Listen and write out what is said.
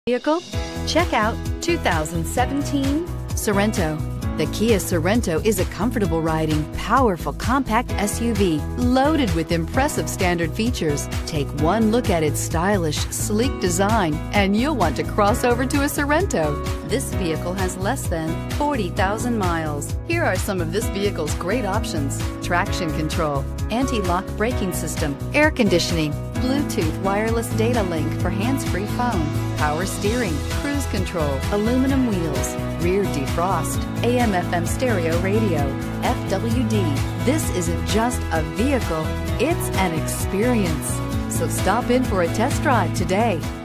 Vehicle? Check out 2017 Sorento. The Kia Sorento is a comfortable riding, powerful compact SUV loaded with impressive standard features. Take one look at its stylish, sleek design and you'll want to cross over to a Sorento. This vehicle has less than 40,000 miles. Here are some of this vehicle's great options: traction control, anti-lock braking system, air conditioning, Bluetooth wireless data link for hands-free phone, power steering, cruise control, aluminum wheels, rear defrost, AM/FM stereo radio, FWD. This isn't just a vehicle, it's an experience. So stop in for a test drive today.